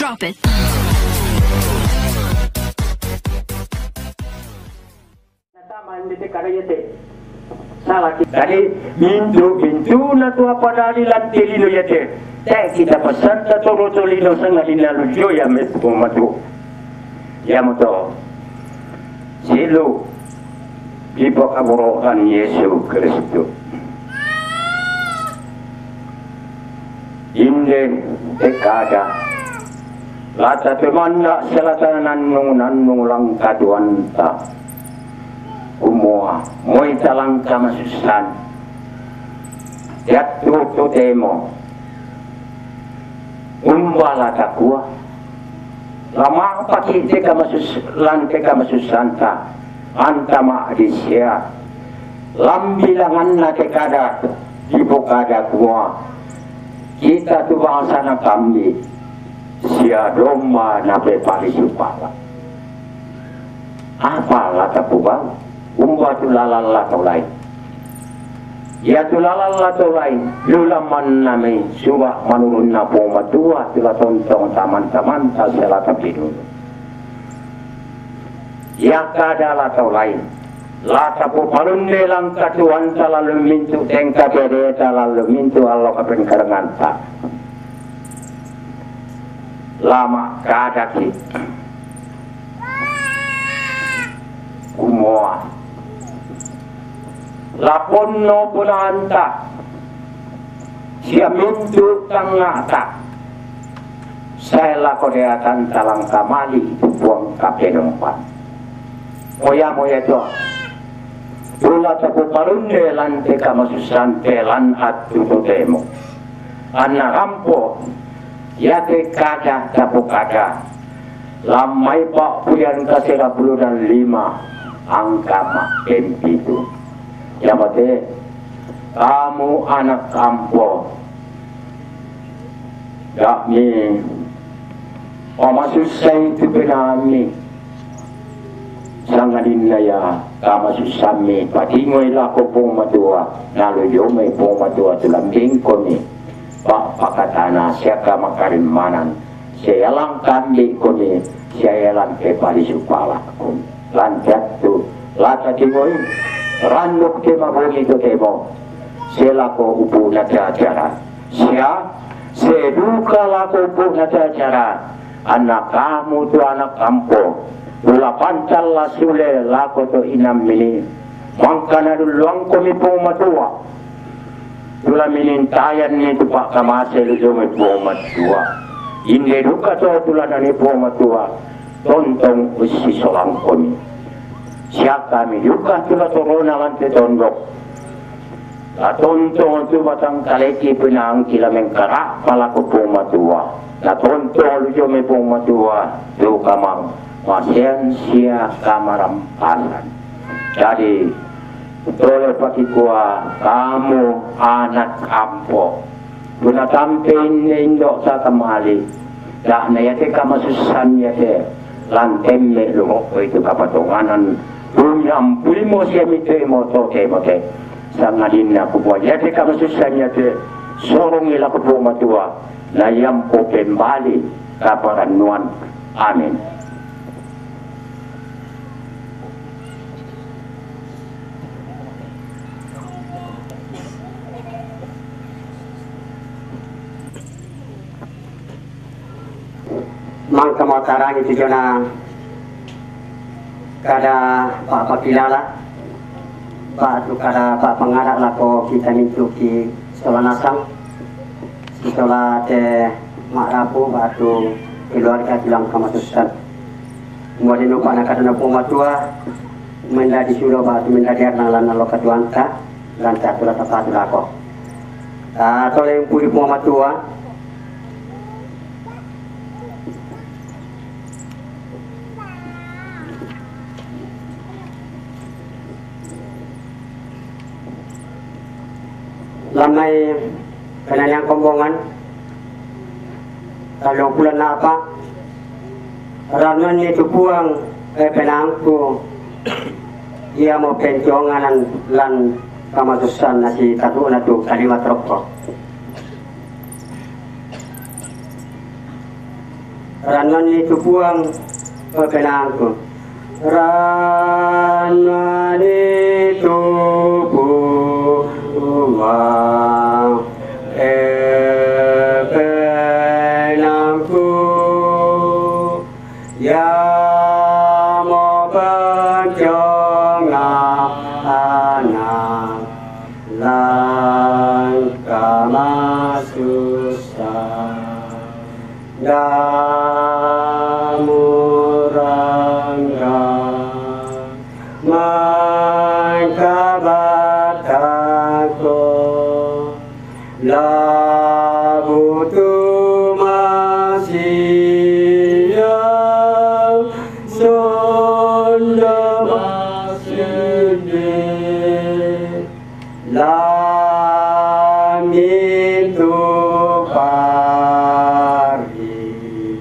Drop it. Tadi bintu na tua padali lantili no yate. Tak kita pesan ta toro tolino sangalina lujo ya mes pomatu. Ya moto. Silu ibu kaburokan Yesus Kristus. Inde tekada. Lata temanda selatan nannung lang kaduanta. Umua moi talang kamasusan yatu to demo umbala takua lama paki te kamasusan ta antama adisia lambilangan na tekada ibu kada kuah kita tu bangsa na kami sia domba na pepali supala apa lata pubang umba tu lalala tau lain. Ya tu lalala tau lain. Lulaman nami suba manurun na po matua tila tontong taman-taman sa selata pinun. Ya kadala tau lain. Lata po palunde lang katuan sa lalu mintu tengka pede sa lalu mintu alo kapen karanganta. Lama kadaki. Kumoa. Lapon no punanta siya mintu tangata saya lakodeatan talang kamali buang kapenumpan moya to tula tapu parunde lante kamasusante lan atu temo anna rampo yate kada tapu kada lamai pak puyan kasera 10 dan 5 angka mak empitu. Yamate kamu anak kampo yakni omasusai tu benami sangadin ya kamasusami patingoy lako pong matua naluyomay pong matua tulambing koni pak pakatana siya kamakarimanan siya lang kambi koni siya lang keparisupala koni lanjat tu lata tingoy randok ke mabungi to temo selako upu na cara siya seduka lako upu na cara anak kamu tu anak kampo ula pancal la sule lako to inam mini mangkana duluang komi po matua ula minintayan ni tu pak kamase lujo mi po matua inde duka to tulana ni po matua tontong usi solang komi siya kami juga tula torona lante tondok la tontong tu batang kaleki pinang kilameng karak palaku pumatua la tontong lujo me pumatua tu kamang masien sia kamarampasan jadi tole pakikua kamu anak ampo tuna tampen indok sa kamali dah na yate kamasusan yate lantemme lumok itu kapatonganan Punyam pulimo siya mite mo toke sangadin na kubuan yate kamasusan yate sorong ila kubu matua na yampo kembali kaparanuan amin. Mangka matarang itu jona kada pak pakilala pak tu kada pak pengarak lako kita mintu ki sekolah nasang sekolah te mak rapu batu keluarga bilang kamasusan kemudian lupa nak kada napu matua menda disuruh batu menda dia nalan nalo katuanta dan catur tepat lako tolong puli pu matua lamai penanyang kombongan kalau bulan apa ramen itu buang penangku ia mau penjongan lan kamasusan nasi tatu natu kalimat rokok ranan itu buang perkenanku ranan itu buang perkenanku ya mau berjongak anak langkah masusah damurangga mangkabatako labutu masya sonda masinde langit tu pari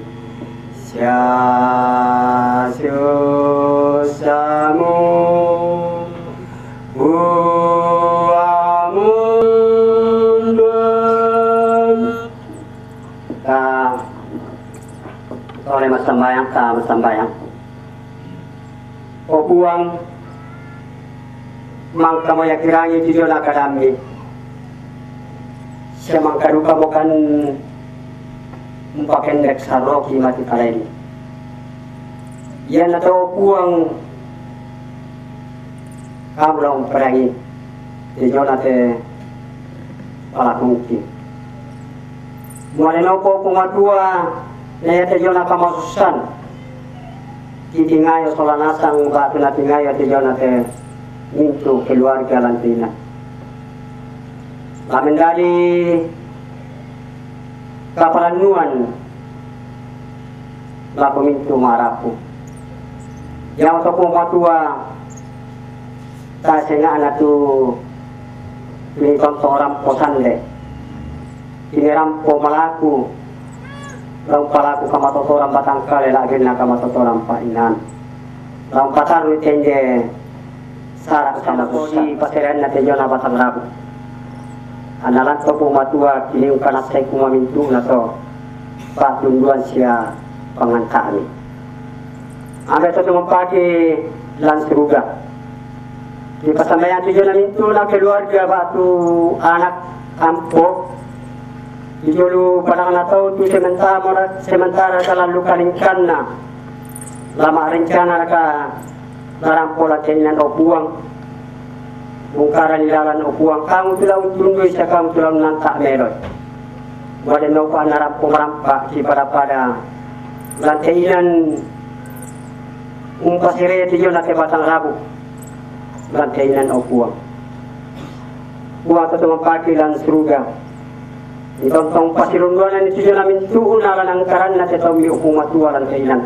syasusamu buamundan oleh mas sembahyang o buang mangka maya kirangi jujur akadami siya mangkaduka mo kan mpakendek sa roki mati kalaini yan na to buang kamulong perangi jujur nate palakungki mualino ko pumadua na yate jona kamasusan titingayo solanasang batu na tingayo jujur nate mintu keluarga lantina kami dari kapalanuan laku mintu marapu yang untuk pematua tak sehingga anak tu ini contoh ramposan deh ini rampo malaku rampalaku kamatoto rambatang kale lagi na kamatoto rampainan rampatan rutenje sarak sama si paseran na tejo na batang rabu analan to pumatua kini ukana sai kumamintu na to patunduan sia pangantani ambe to tumpaki lan seruga di pasambayan tejo na mintu na keluarga batu anak kampo dijulu padang na to tu sementara dalam luka ringkana lama rencana ka narampola kainan o buang bungkaran ilalan o buang kamu tulang tundoy sa kamu tulang nanta meron wala no ko narampo marampa si pada lantainan pasire tiyo na batang rabu lantainan o buang to tumampakilan suruga itontong pasirunduan ni tiyo namin tuon naran ang karan na tetaw mi upumatua lantainan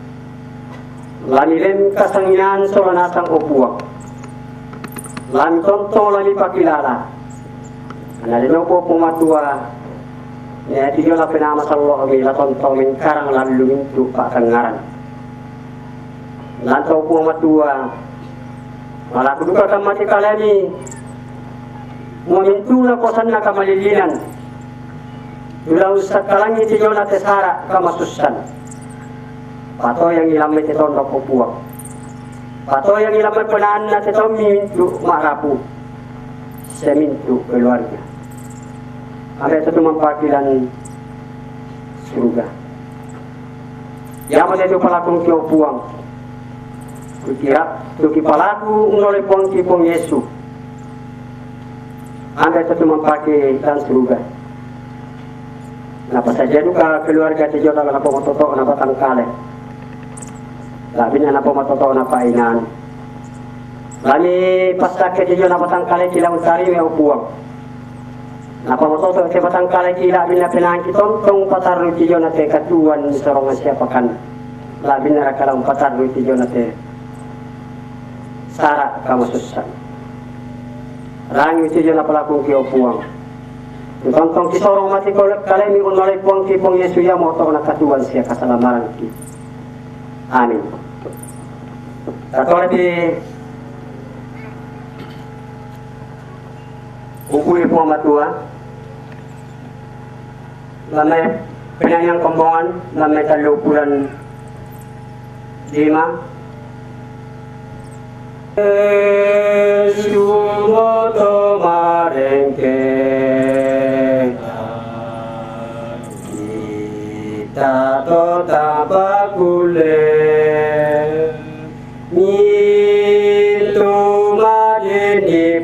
lamilem kasanginan solanasang upuak lami tontong lami pakilala analino ko pumatua ya tiyo na pinama sa Allah la tontong min karang lalu mintu pakangaran lantaw pumatua wala kuduka kamati kalami mumintu na kosan na kamalilinan tulaw sa kalangi tiyo na tesara kamasusan pato yang ilamay tito na pupuwag pato yang ilamay panaan na tito mintu marapu sa mintu keluarga ada ito tumampakilan suruga yaman ito palakong kiyopuwang kukirap tuki palaku unolay puwang kipong Yesu ada ito tumampakilan suruga napasadya ka keluarga tiyo na napamatoto na batangkale labi na napamatoto na painan lami pasakit tiyo na batangkale kila utari may upuwang napamatoto sa batangkale kila na pinangkiton tong patarlo tiyo na te katuan sa rongan siya pakan labi na rakalang patarlo tiyo na te sara kamasusan rangi tiyo na palakong kiyopuwang tentang kisorong mati kalemi unolay puang kipong Yesu ya mo to nakatuan siya kasalamaran ki. Amin. Katore di ukui puang matua. Lamay Penanyang Kombongan na may 35. Sumoto marengke kita to tabakule mitu madini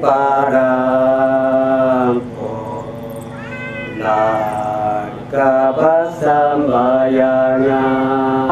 parampo naga pasambayangan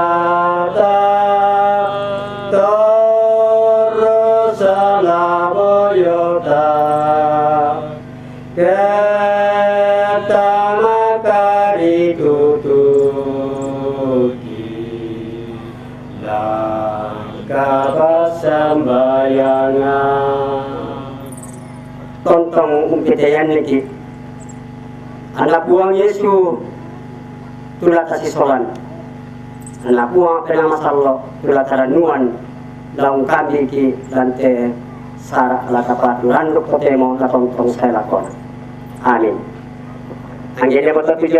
tontong kejayaan lagi anak buang Yesus tulah kasih solan anak buang kena masalah tulah taranuan laung kami ki lante sarak lakapat landuk potemo la tontong saya lakon amin anggenya betul tujuan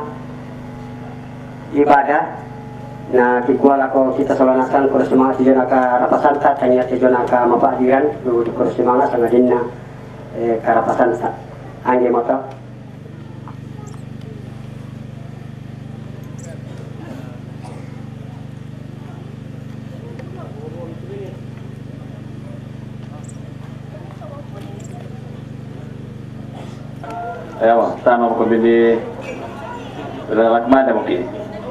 ibadah na kikuala ko kita solanasan kurus semangat tujuan ka rapasan ta kanya tujuan ka mapahdiran lu kurus semangat sama dinna karapasan sa angge moto Ewa, tama ko bili lalakman mo ki.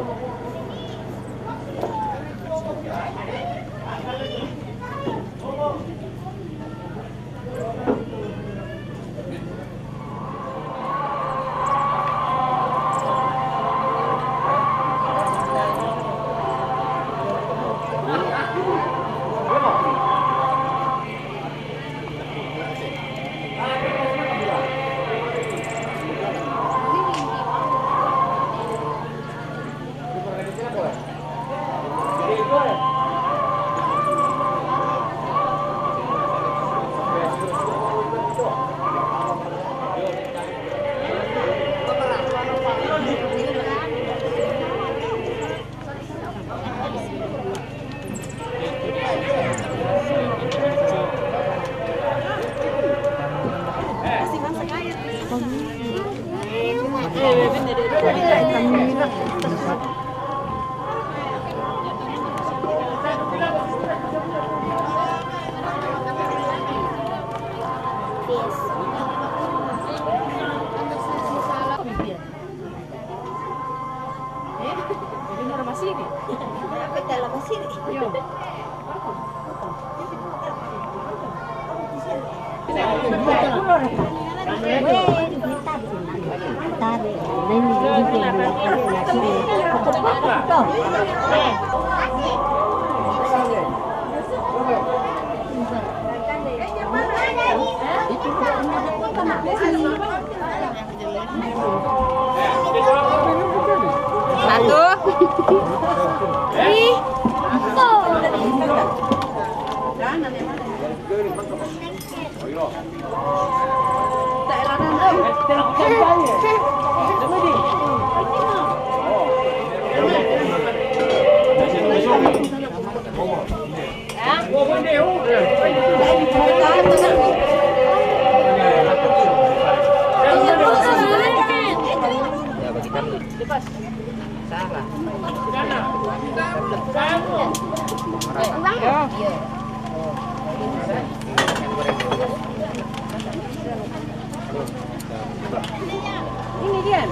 Ini dia.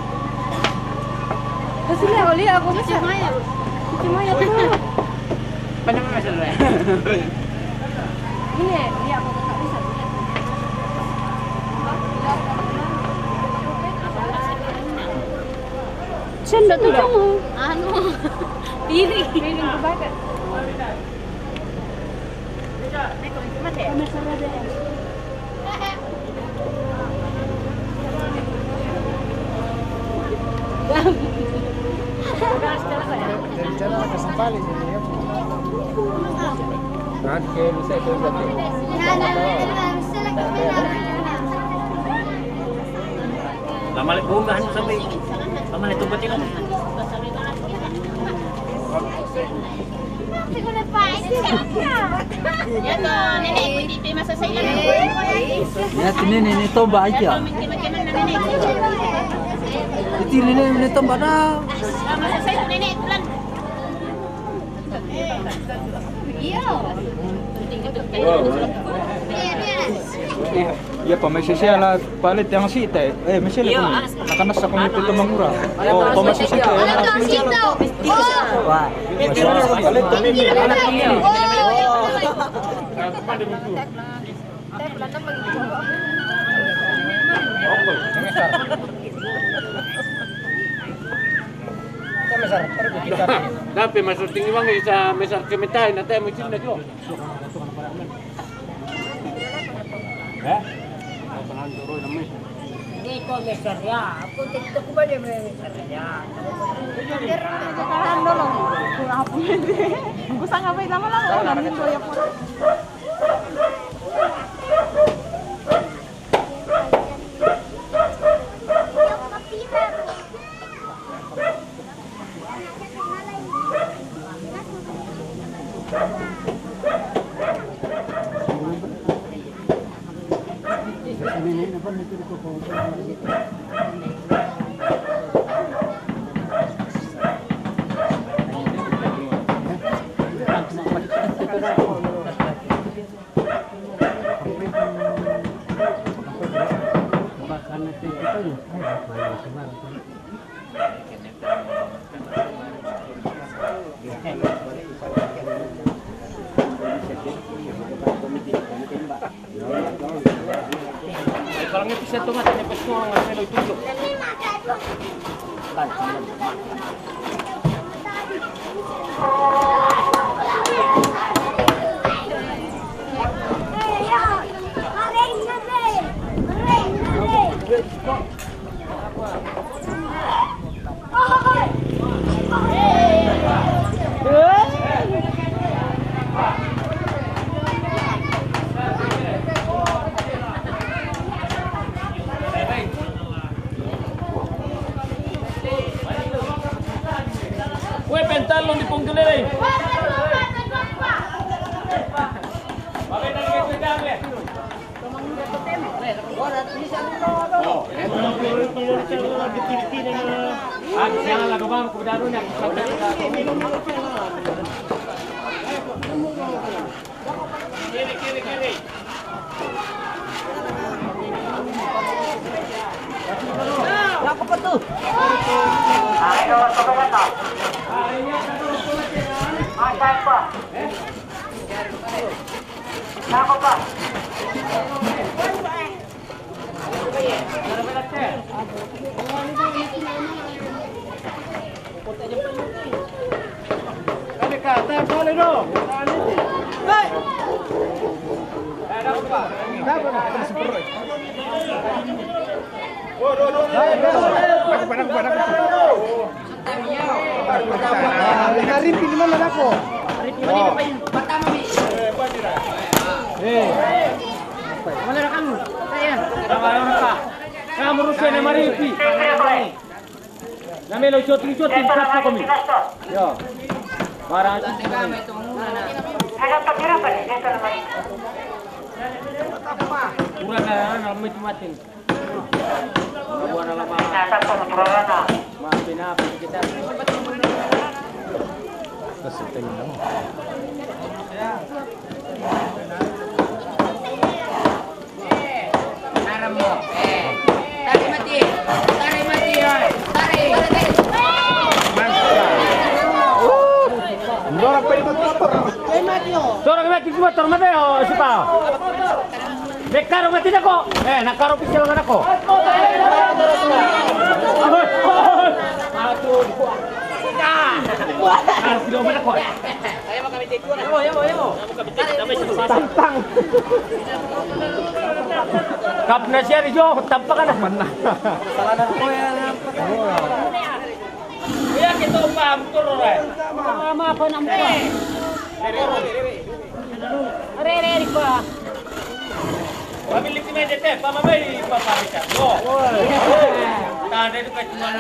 Kesini aku lihat aku bisa. Cuma ya tuh. Panjang masalah. Ini dia aku tak bisa. Sendok tuh dong. Anu. Piring. Piring kebakar. Lama lagi bunga sampai Paman itu buat ini. Ya toh, nenek ikut di masa saya. Ya, nenek tomba aja. Itu nenek tomba dah. Masa saya nenek bulan. Iya. Ya, pamesya siya na palit yang sita. Mesya lang. Nakanas ako nito ito mangura. Oh, pamesya sita. Wah. Palit to mimi. Tapi masuk tinggi bang sa mesar kementai na tayo mungkin na jo. Di ko mesar ya. Aku TikTok ko ba di mesar ya. Sekarang dulu. Kurang apa ini? Gusto nga ba lama lang ako namin ko ya po. Kalau nggak bisa tuh matanya pesno nggak melo tunjuk. Weh, pentalon di punggelere. Apa betul? Ayo, sobat-sobat. Makan, Pak. Apa, Pak? Kata boleh dong. Hei. Ada apa? Kamu rusia nama Ripi. Namelo shooting kata kami. Yo. Para kurang na mati-matin. Buwan na lama. Maafin na kita. Kasi tingnan mo. Taram mo. Tari mati. Tari mati. Tari. Ndora pa ito motor. Sora ka mati motor Mateo, sipa. Bekaro mati nako. Nakaro pisil ka nako. Aduh. Harus di mana kok? Saya mau kami tidur. Yo. Tantang. Kap Nasia di Jo, tampak kan mana? Salah dah ko ya. Ya kita paham tur ora. Mama apa namanya? Re pa. Kami lihat ini dete, pamamay papabicat. Go. Tanda itu kan cuma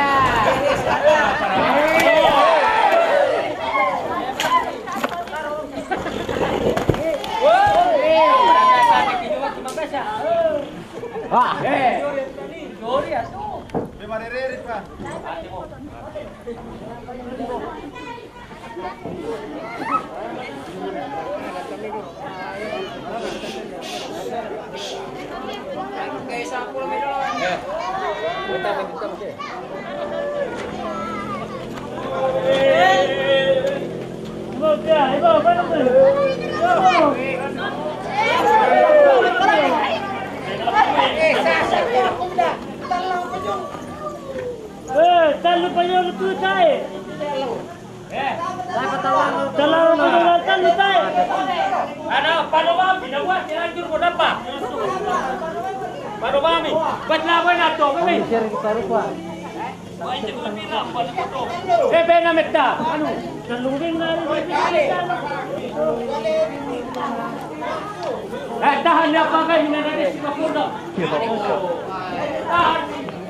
tahan ya pakai ini nanti Singapura. Tahan.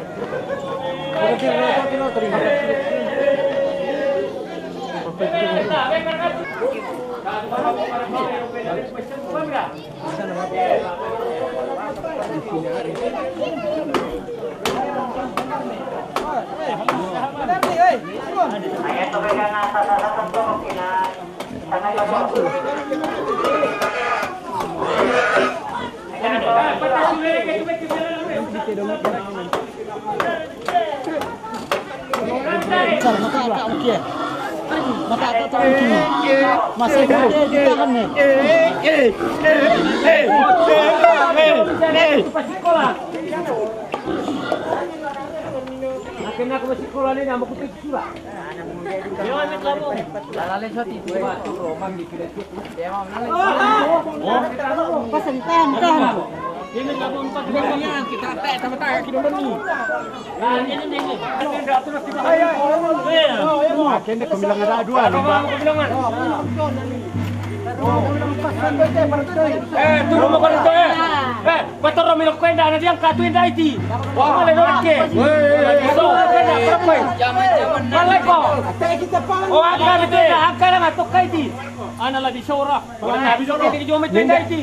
Masih kita kan nih. Akhirnya aku masih sekolah ni, nama aku pergi sekolah. Jangan kamu. Lalai soti tu, tu romang di kiri tu. Dia mau lalai. Pasang tahan. Ini kamu empat orang kita tak sama tak kita bani. Ini. Ini dah terus tiba. Akhirnya kemilang ada dua. Kemilangan. Turun mo kan ito patro mi lo kwenda na diang katuin da iti. Wala no ke. So, kwenda propay. Jaman. Malay ko. O akala nga to kay di. Ana la di sora. Wala na biso ke di jomet da iti.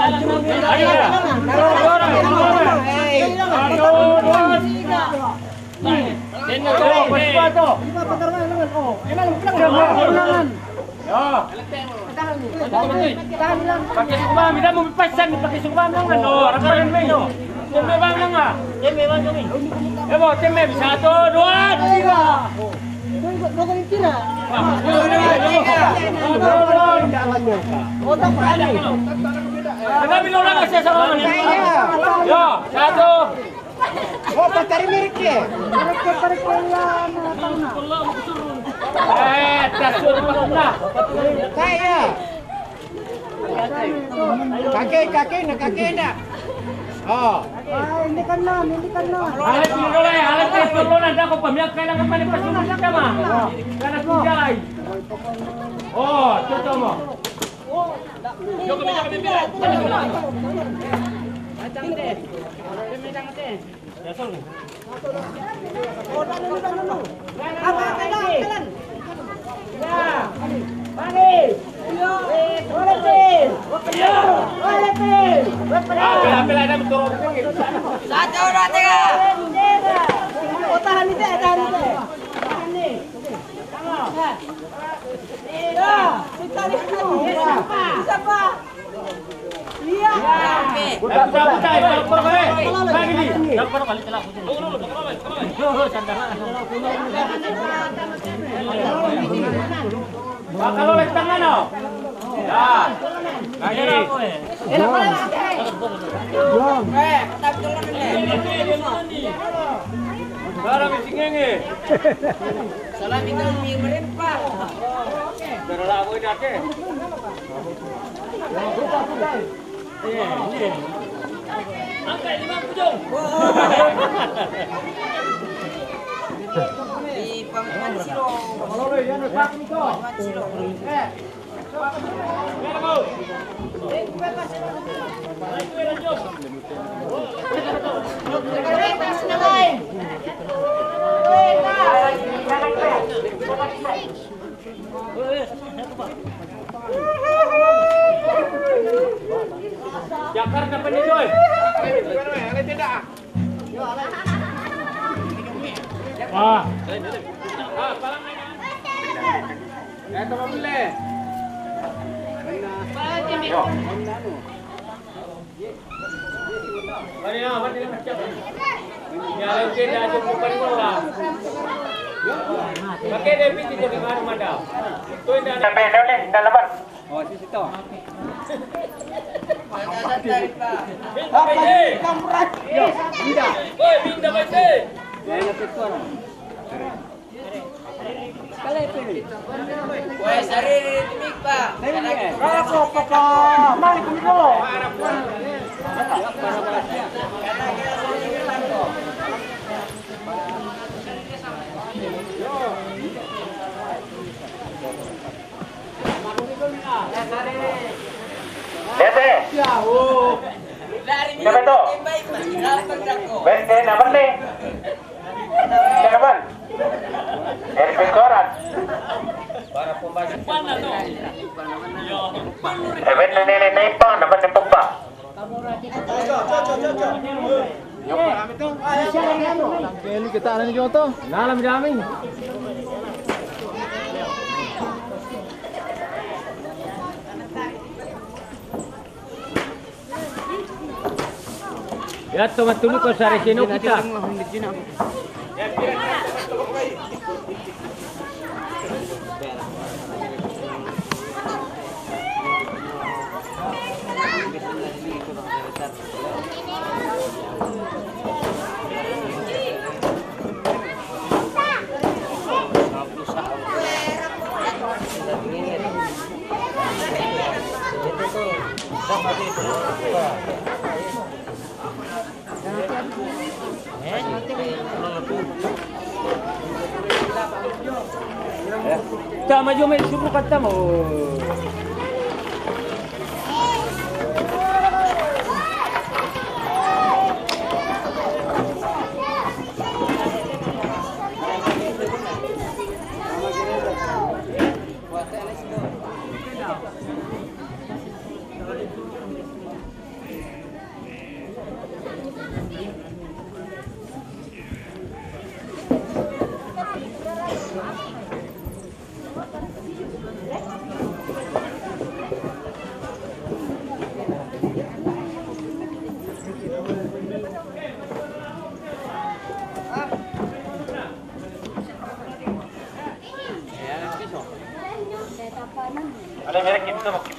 Pakai sumam, tidak mau pesan pakai sumam lang ano, rakaran mo ito. Teme bang lang ah. Teme bang kami. Ebo, teme satu, dua, tiga. Kami ulang kasi sa mga niya. Yo, satu. Oh, patari mirik eh. Mirik ko yan. Tasur na. Kaya. Kakek na. Oh. Hindi ka na. Halat dulu na ako pamilya kailangan pa ni pasunod ka ma. Kana sujay. Oh, toto mo. Yo kami pira. Atang de. Temedang de. Dasol. Oh, dalo. Kalan. Ya. Mari. Yo. Walatin. Walatin. Apel ada betul. Satu orang tiga. Oh, tahan ni. Tahan ni. Ya. Kita ni siapa? Iya. Udah sampai. Lagi ni. Dapat kali telah. Kalau lek tangan no. Ya. Lagi. Barang singenge. Salah minggu meren Pak. Darah aku ini ake. Ini. Angkat 5 pujung. Di Pangkalan Siro. Kalau lu yang nak ni kau. Jakarta pendidikan. Wah. Pakai debit jadi mana madam. Itu dalam. Oh, di situ. Dede. Siapa itu? Bente, apa nih? Siapa? Dari Pengkoran. Para pembaca mana tu? Bente nenek naipang, apa nih pemba? Kali kita ada ni to. Dalam jamin. Ya, toma tulu ko sa resino kita. Tak maju main suruh kata mau. Ada merek itu maksudnya.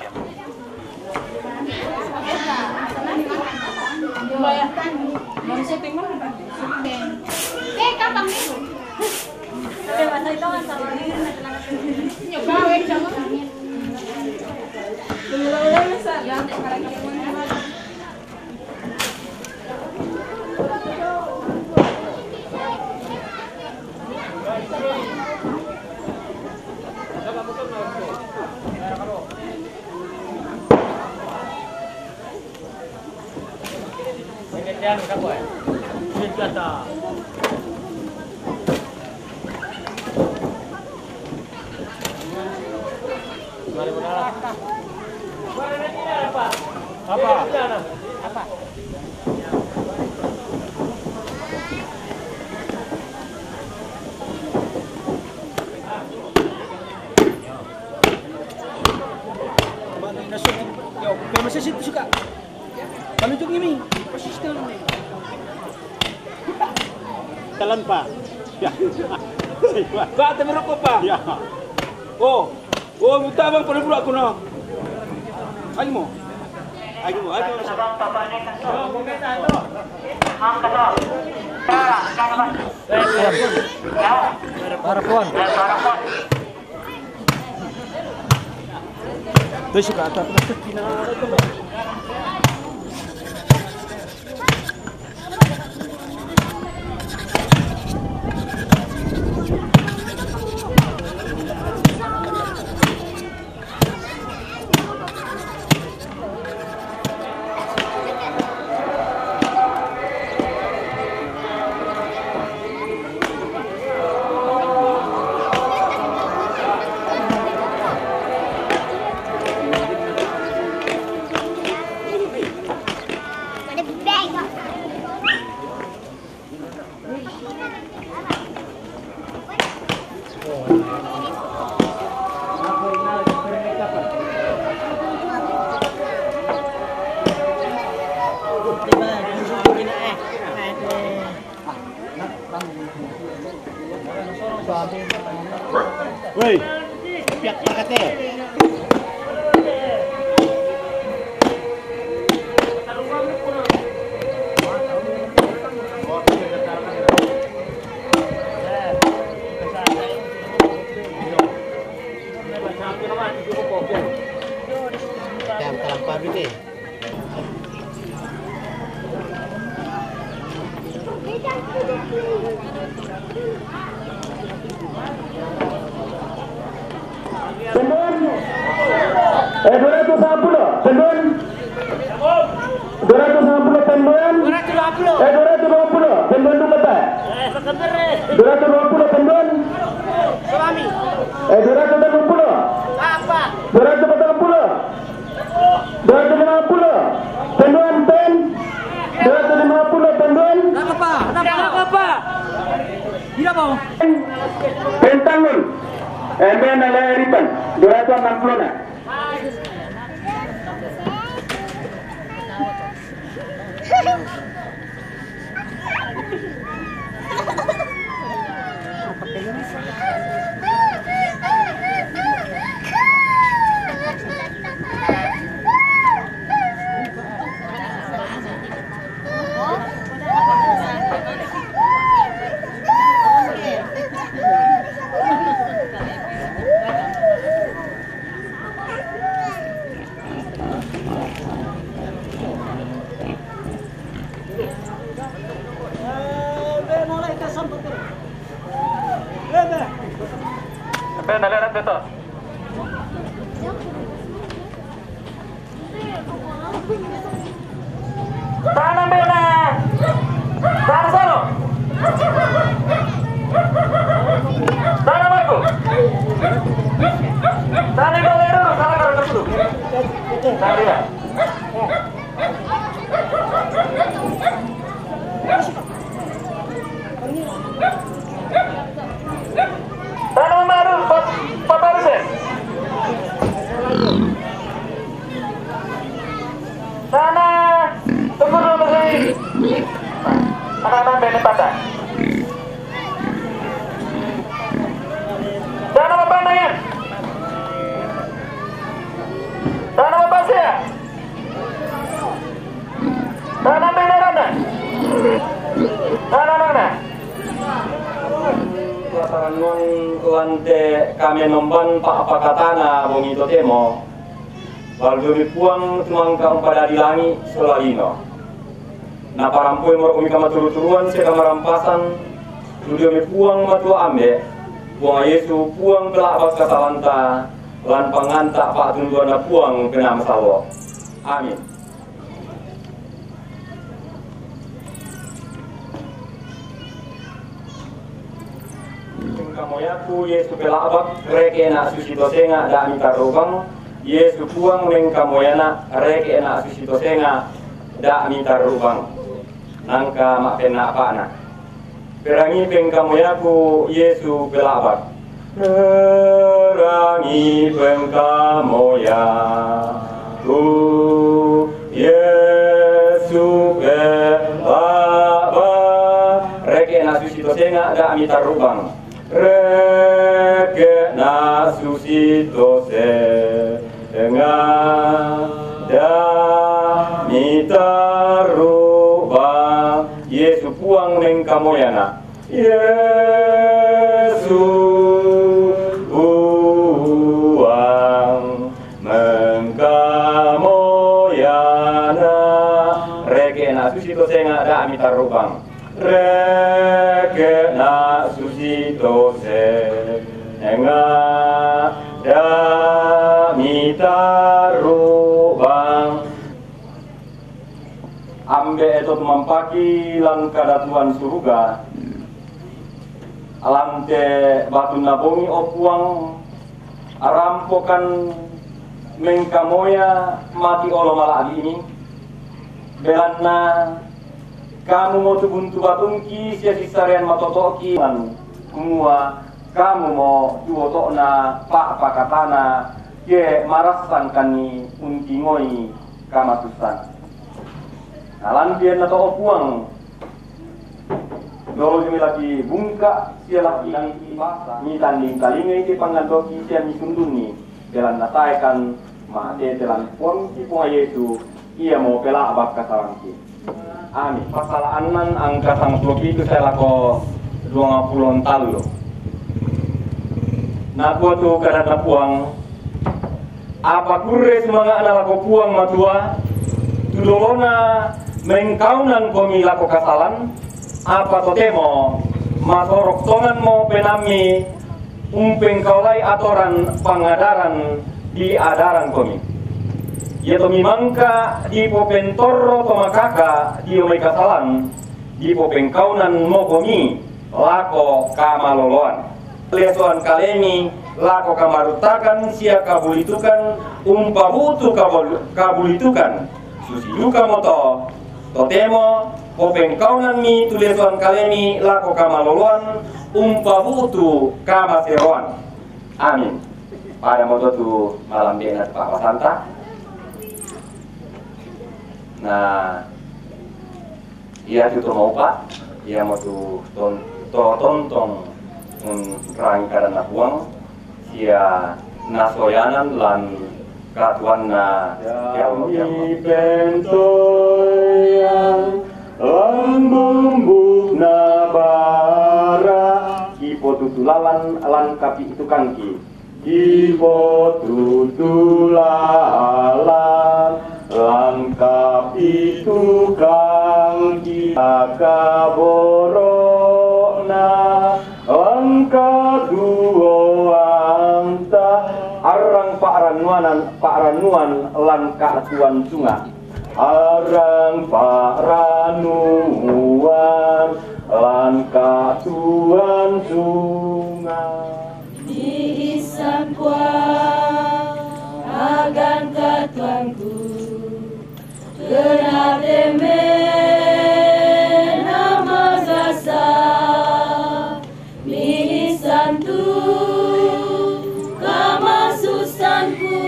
Jangan kamu eh. Senjata. Mari berjalan. Apa? Apa? Apa? Masih situ suka. Kalau itu gini, sistem. Jalan Pak. Ya. Pak, tapi rokok Pak. Ya. Oh, minta bang pada budak aku no. Ayo mo. Parapon. Tuh suka atas kena. Hei, piak kate. Pendun. 250. Pendun. 250 pendun. 220. Pendun tu kata. 220 pendun. Suami. 220. Apa? 240. 250. Pendun pen. 250 pendun. Apa? Apa? Tidak mau. Pentangun. Ben ala riban 260 na. Ben ala beto. Tanam bena. Tanam solo. Tanam aku. Tanam bolero, salah kalau dulu. Tanam ya. Tanam baru, Papa Rusen. Sana, tunggu dulu sih. Anak-anak bene pada. Sana apa nanya? Sana apa sih? Sana bene mana? Sana mana? Karangon lante kami nomban pak pakatana bumi to temo baldo mi puang tumangka pada dilangi solalino na parampoi mor umi kama turu-turuan se kama rampasan studio mi puang matua ambe puang Yesu puang pelak bas kasalanta lan panganta pak tunduan na puang kena masawo amin. Kamoyaku Yesu pelabak reke na susito senga da minta rubang Yesu puang meng kamoyana reke na susito senga da minta rubang nangka mak pena apana perangi peng kamoyaku Yesu pelabak perangi peng kamoyaku Yesu pelabak reke na susito senga da minta rubang reke na susito senga da mita rubang Yesu puang neng kamoyana Yesu puang neng kamoyana reke na susito senga da mita rubang reke na susito senga da mita rubang ambe etot mampaki lan kadatuan surga alante batu nabongi opuang arampokan mengkamoya mati olo malagi ini belanna kamu mau tubuntu batungki sia sisarian matotoki lan kumua kamu mau duotokna pak pakatana ye marasan kani untingoi kamatusan alan biar nato opuang Dolo kami lagi bungka, sia lagi ni tanding kalinga iti pangandoki sia mi sunduni. Jalan nataikan mate telan pon ki punga Yesu ia mau pelak abak kasarangki. Amin. Pasalanan angka sang ploki itu saya lako 20 tahun. Nah gua tuh kada puang apa kure semangat anak lako puang matua tudolona mengkaunan komi lako kasalan apa totemo masorok tongan mo penami umpeng kaulai atoran pangadaran di adaran komi ya tomi mangka di popentoro tomakaka di omai kasalan di popengkaunan mo komi lako kamaloloan lesuan kalemi lako kamarutakan sia kabulitukan umpabutu kabulitukan susi luka moto totemo popengkaunan mi tulesuan kalemi lako kamaloloan umpabutu kamaseroan. Amin. Pada moto tu malam denat Pak Santa. Nah, ia tu mau Pak, ia mau tu tontong rang karena buang sia nasoyanan lan katuan na kami pentoyan lan bumbuk na bara kipo tutulalan lan kapi itu kangki kipo tutulalan lan kapi itu kangki akaborona angka duoanta arang pak ranuan lan katuan sunga arang pak ranuan lan katuan sunga diisan puang agan katuanku kena demen nama zasa santu kama susanku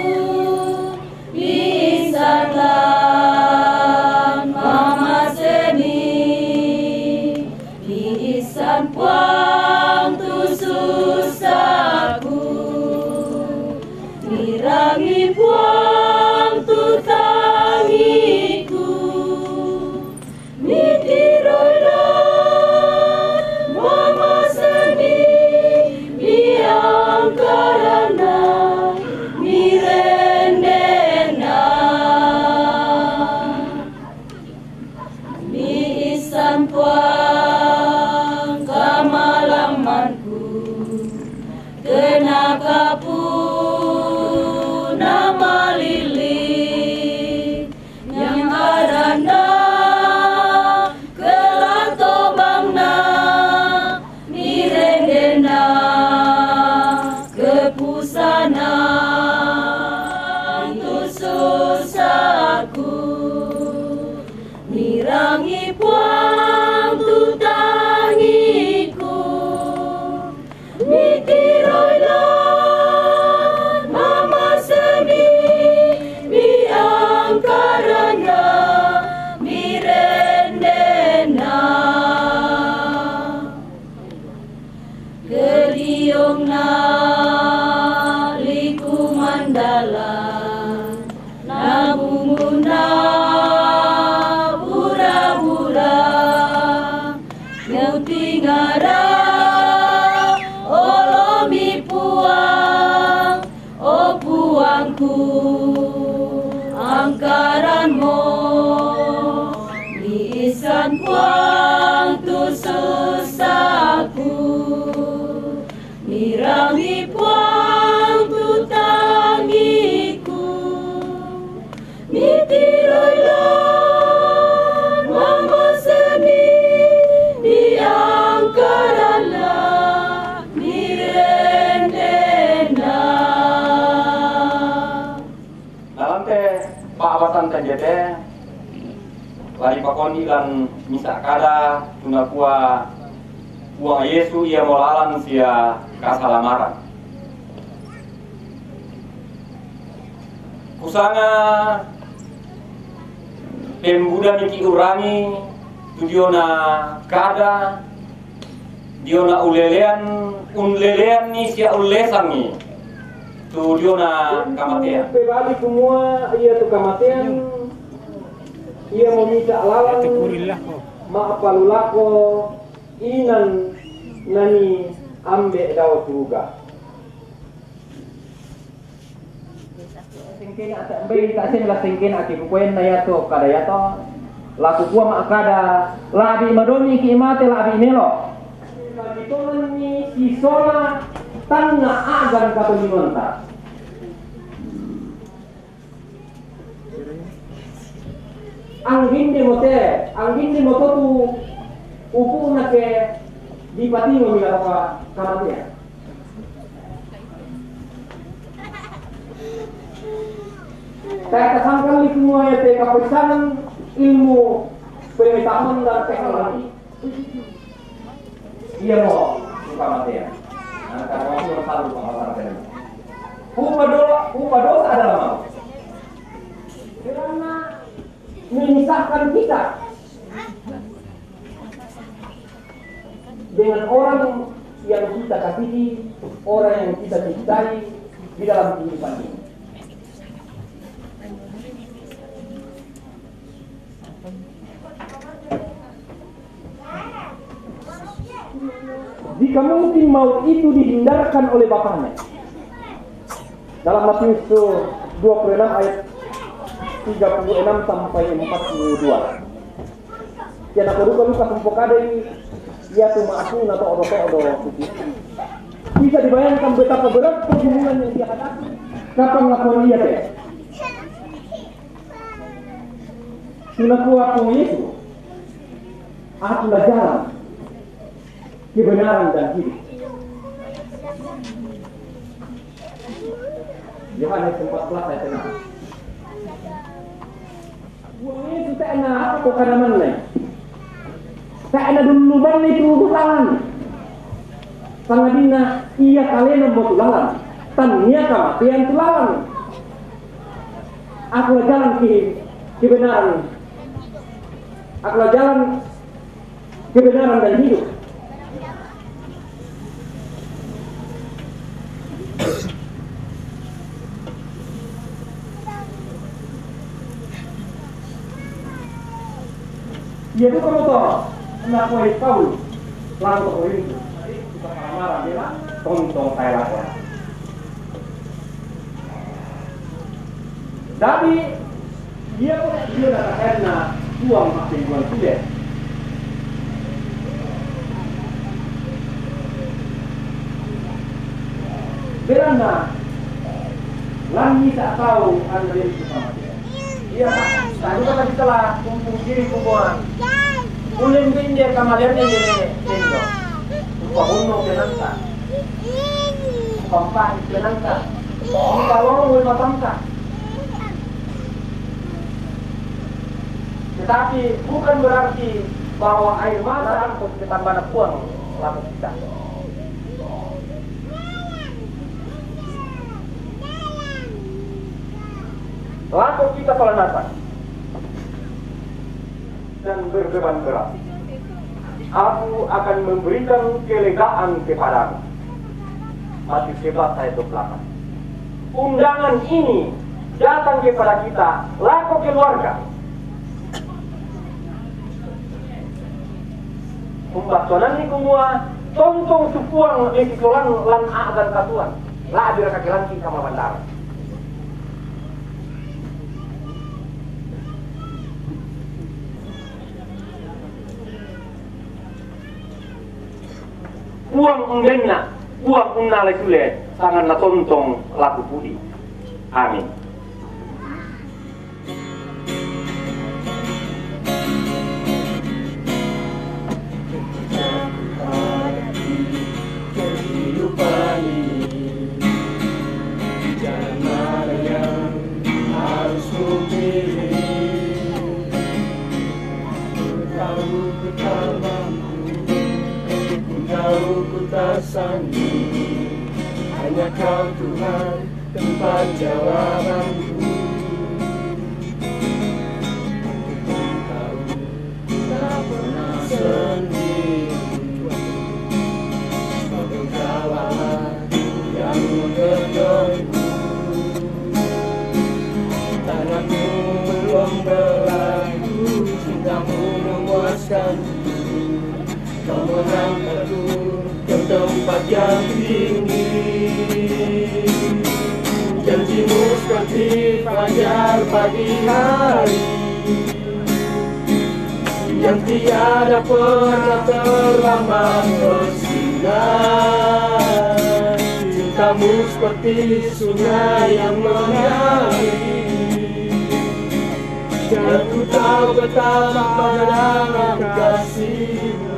bisalan mama semi bisan puang tu susahku mirangi puang tu tangiku mitirola mama semi karena mirendena misan puang kamalamanku kena kapu nama lili yang adana kelatobangna mirendena sana itu susahku mirangi puang tu tangiku mitiroilan mama semi biang karena mirendena keliongna nabunguna pura-pura ngeuti ngara olomi puang o puangku angkaranmu lisan puang tu susahku mirangi puang tu tangiku mitiroilan mama semi diangkarana mirendena dalam teh Pak Abasan Tanjete lari pakoni lan misa kada tuna kuah uang Yesu ia molalan sia kasalamaran kusanga pembuda miki urangi tudiona kada Dia na unlelean ni sia ulesangi. Tu dia na kematian. Balik semua ia tu kematian. Ia meminta lalang. Maapalulako inan nani ambe daw tuga. Singkin ata ambe tak sen la singkin aki kuen na yato kada yato. Laku kuwa makada labi madomi ki imate labi melo. Itonan ni sisola tanga agan katolinonta. Ang hindi mo to tu upo na ke di pati mo mila ka kamatian. Kaya kasangkal ni semua ya te kapisanan ilmu pengetahuan dan teknologi. Iya mo kamatian. Karena aku selalu pengalaman. Dosa adalah mau. Karena memisahkan kita dengan orang yang kita kasihi, orang yang kita cintai di dalam kehidupan ini. Jika mungkin maut itu dihindarkan oleh Bapaknya, dalam Matius 26 ayat 36 sampai 42. Kiana koduka luka sempokadai ia tu maafun atau odo bisa dibayangkan betapa berat pergumulan yang dia hadapi. Kapan ngakon dia teh? Sunaku aku Yesus. Akulah jalan, kebenaran dan hidup. Yohanes 14 ayat 6. Buangnya itu tak enak apa karena mana? Tak enak dulu bang itu tulalan. Sangadina iya kalian membuat tulalan. Tania kematian tulalan. Akulah jalan kebenaran. Akulah jalan kebenaran dan hidup. Dia itu kalau toh hendak mulai Paulus lalu toh ini kita marah dia tontong saya lakukan. Tapi dia dah karena uang makin jual sudah. Karena lagi tak tahu Andre itu sama dia. Iya, tadi kan setelah kumpul kiri kumpulan. Uling dia kamalernya ini tendo. Upahuno penanta. Pampai penanta. Kalau mau matangka. Tetapi bukan berarti bahwa air mata untuk kita banyak puang lalu kita. Lalu kita pelanatan dan berbeban berat. Aku akan memberikan kelegaan kepadamu. Matius 11 ayat 28. Undangan ini datang kepada kita, laku keluarga. Pembatuanan ini semua tontong supuang lekikolan lan agan katuan. Lah bila kaki langki sama bandara. Uang enggenna, uang unnale sule, sangat natontong laku budi. Amin. Kehidupan ini jalan mana yang harus ku pilih? Tahu ku tak mampu, tahu ku tak sanggup, hanya Kau Tuhan tempat jawabanku. Tahu tak pernah sendiri, yang tinggi. Janjimu seperti fajar pagi hari yang tiada pernah terlambat bersinar. Cintamu seperti sungai yang mengalir, dan ku tahu betapa dalam kasih-Mu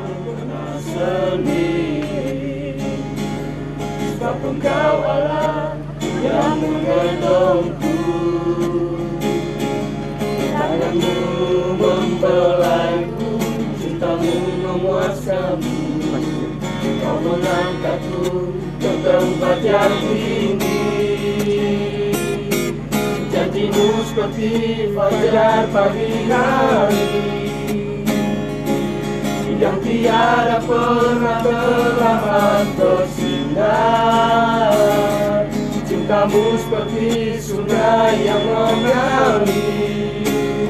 sendiri. Sebab Engkau Allah yang mengendongku, tangan-Mu membelaiku, cinta-Mu memuaskanku. Kau mengangkatku ke tempat yang tinggi. Janji-Mu seperti fajar pagi hari yang tiada pernah terlambat bersinar. Cinta-Mu seperti sungai yang mengalir,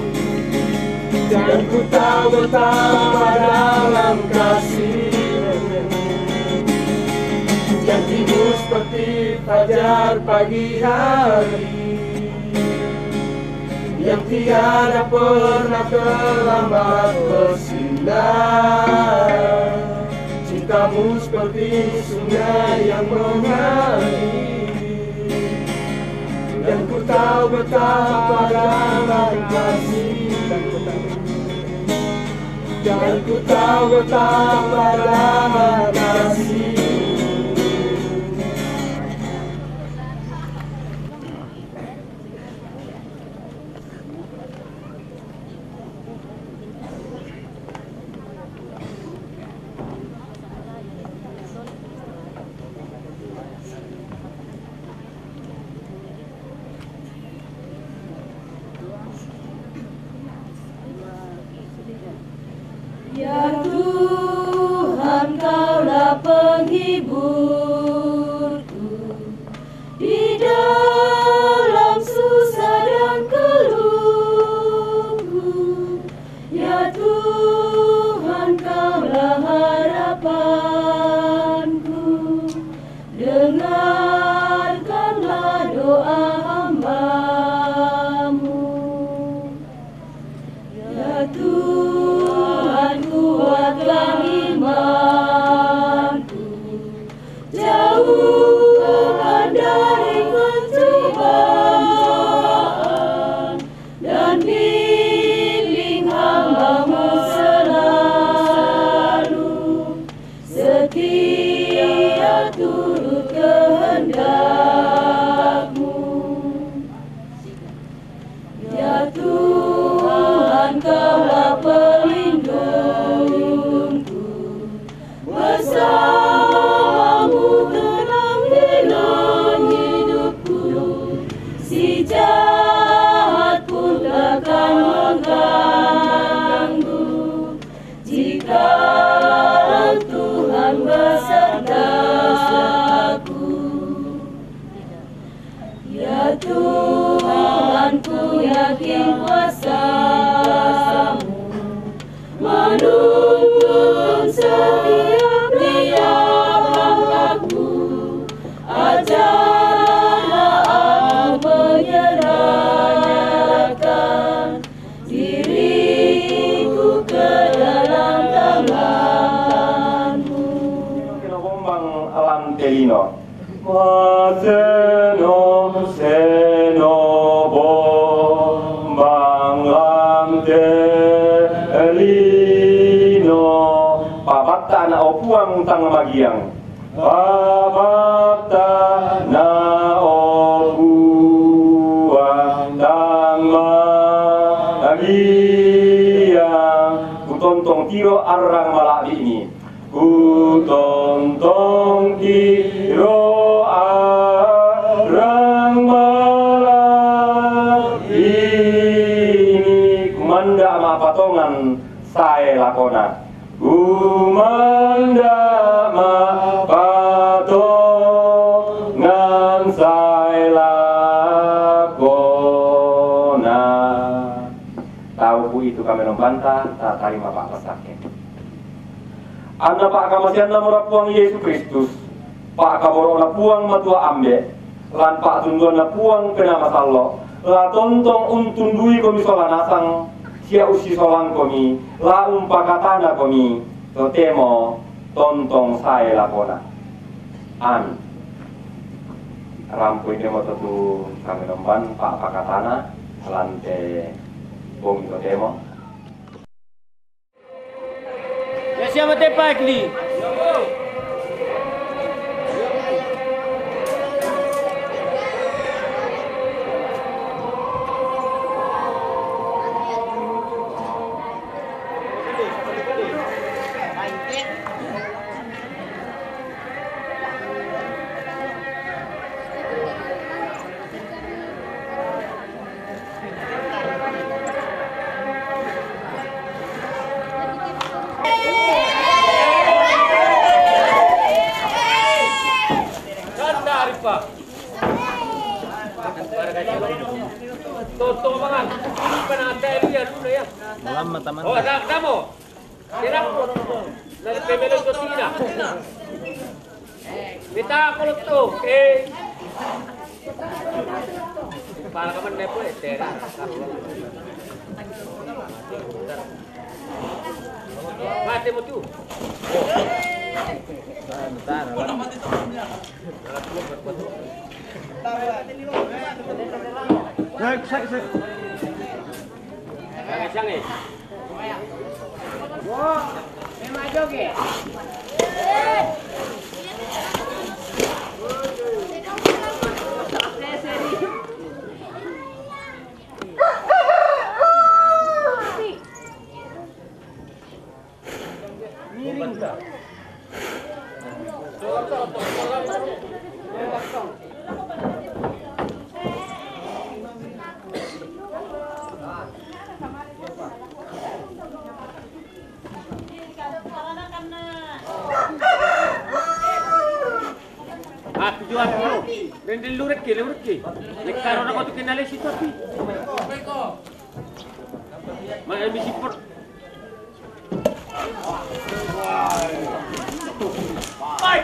dan ku tahu betapa dalam kasih-Mu. Janji-Mu seperti fajar pagi hari yang tiada pernah terlambat bersinar. Cinta-Mu seperti sungai yang mengalir, dan ku tahu betapa dalam kasih-Mu. Dan ku tahu betapa dalam kasih-Mu. Ya Tuhan, Kaulah penghiburku di dalam susah dan keluhku. Ya Tuhan, Kaulah harapanku, dengarkanlah doa hamba-Mu. Ya Tuhan, kuatkan imanku, jauhkan dari pencobaan, dan bimbing hamba-Mu selalu setia turut kehendak-Mu. Ya Tuhan, Kaulah pelindungku, bersama-Mu tenang dalam hidupku. Si jahat pun takkan mengganggu, jika Tuhan besertaku. Ya Tuhan, ku yakin kuasa-Mu menuntun setiap langkahku. Ajarlah aku menyerahkan diriku ke dalam tangan-Mu. Kinogombang alam telino. Maseno seno bombang lam telino. Pabata na opuang tang magiang. Pabata na opuang tang magiang. Kutontong tiro arang malaki ini. Kutontong tiro arang malaki ini. Kumanda mapatongan sae lakona. Kumanda mapatongan sae lakona. Tahu ku itu kami membantah, tak terima pak pesakit. Anda pak kamasian nama Rapuang Yesus Kristus. Pak kaboro na puang matua ambe lan Pak tunduan na puang kena matallo la tontong untundui komi solanasang sia usi solang komi la umpakatana komi to temo tontong saya lakona amin. Rampu ini mau tentu kami nemban Pak Pakatana lantai bom to temo. Ya siapa tepak ni? Oh, kamu. Kira dari pemelo Tina. Minta aku tuh, para kaman depo tera. Mati mo tu. Bentar. Sangat. Wah, memang joget. Miring dah. Jual dulu. Rendil lurek ke. Lekar orang kau tu kenal situ tapi. Mana misi pot. Baik.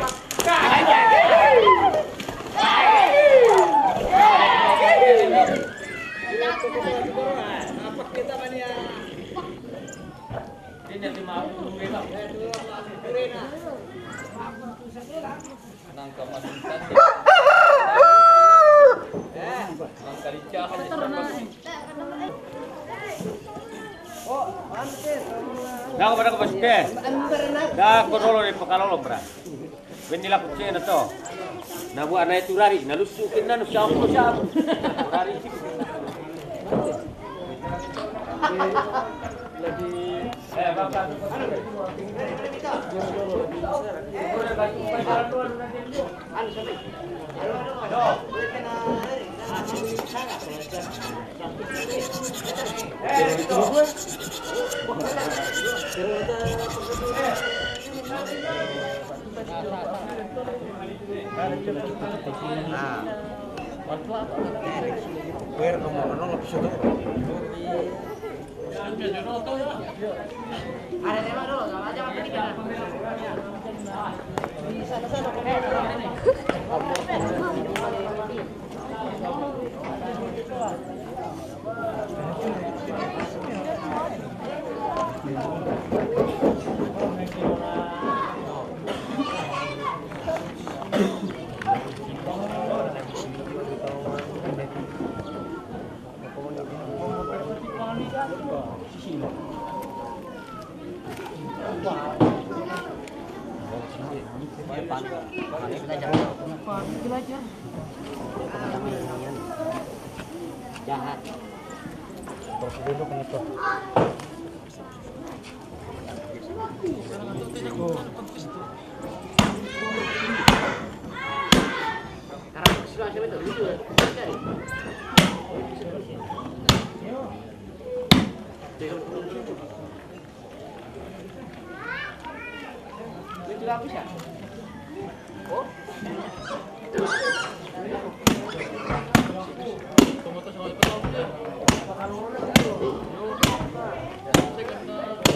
Ini 50 ribu. Dah kepada kau pasti. Dah kau dulu ni pekalolo berat. Benilah kucing na to. Na buat na turari, na lusukin na no siapa. Turari. Jahat. Terus dulu kenapa?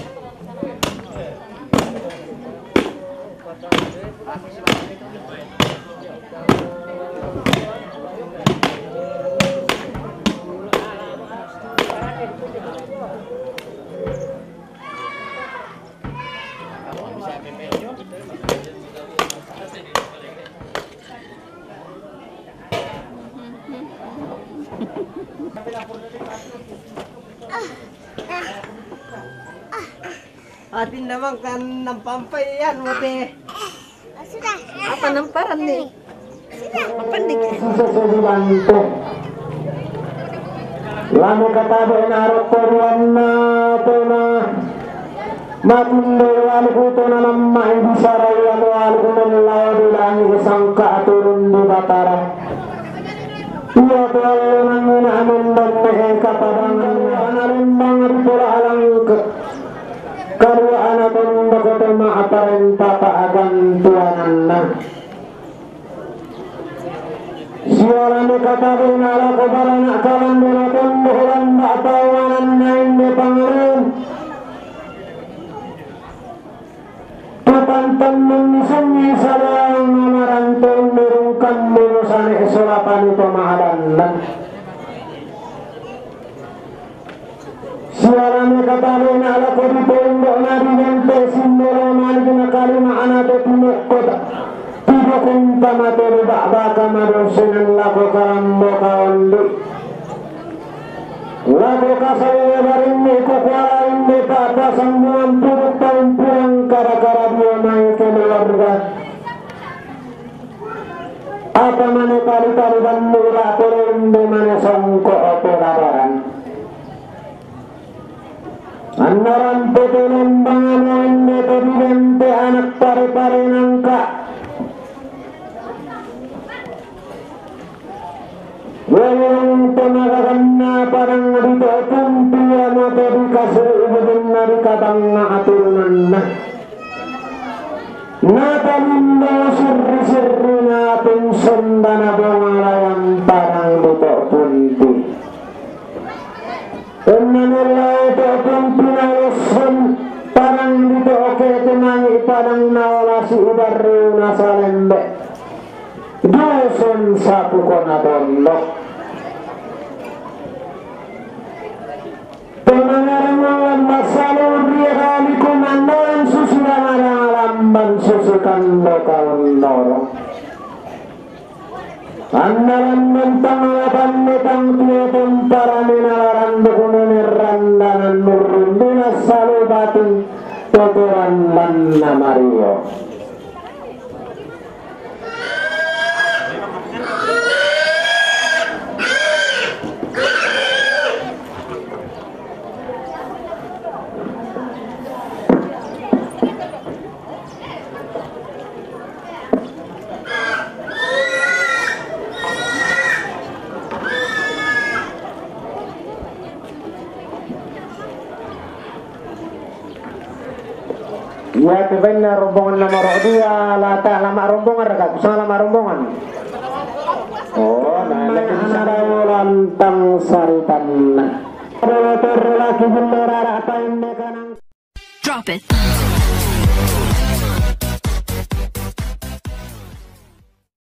Oh. Atin naman kan nampampayan mo te. Sudah. Apa namparan nih? Sudah. Mapandig. Sesuatu lamu kata benar peruan na tena matundo alku tena nama ibu saraya alku melau dilangi sangka turun di batara ia tualan amun dan mereka padang analimbang pola alang ke karya anak tunduk tema aparenta pa agan tuananna siaran katarin ala kobaran akalan donatun bulan batawanan nain de pangarin tutantan mengisungi salang amarantun merungkan menusane solapan itu mahadannan siaran katarin ala kodipun donari jante simbolo maligina kalima anate timuk kota kung tamatuli ba'da kamarusin lagu karambo kaundi lagu kasaya barinni kukwala indi tata sembuhan turut tahun pulang kara-kara dia main keluarga apa mana tali-tali dan mula turindi mana songko operabaran andaran petulun bangan indi tebidente anak pari-pari nangka Wayang temagakanna parang dito tumpiya mo tadi kasih ibadin na rikatang aturunan na natalindo sirri-sirri natin sunda na bungalayang parang dito punti nila ito punti na lusun parang dito okay tumangi parang nawala si Ibarri na sa lembe dusun sa puko na tondok penangaran masalur dia kali kumandan susuran alamban susukan lokal noro andalan mentang alapan metang tiapun para minalaran dukunan randangan nurun dinas salubatin tuturan lanna Mario ya kebenar rombongan lama dua lata lama rombongan rekat usah lama rombongan oh nah lagi bisa lantang saritan ada lagi bener apa yang mekanang drop it